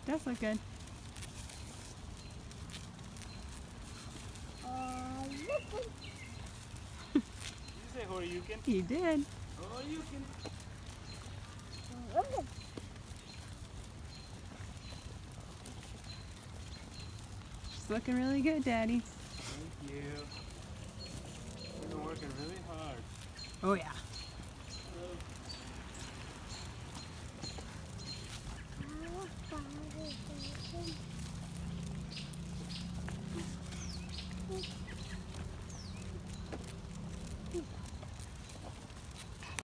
does look good. Did you say Horyuken? He did. Horyuken. She's looking really good, Daddy. Thank you. You've been working really hard. Oh yeah.